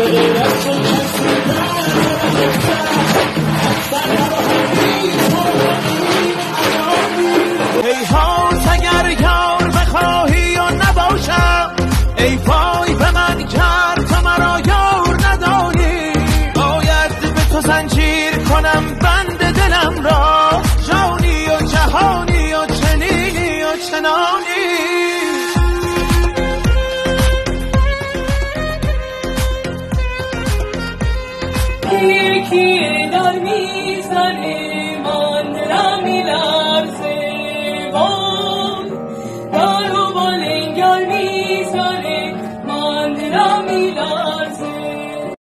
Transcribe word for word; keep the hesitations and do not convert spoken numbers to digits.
ای هاست اگر یار بخواهی و نباشم، ای وای به من کرد تو مرا یار نداری. باید به تو زنجیر کنم بند دلم را، جانی و جهانی و چنینی و چنانی. یکی دار میزنه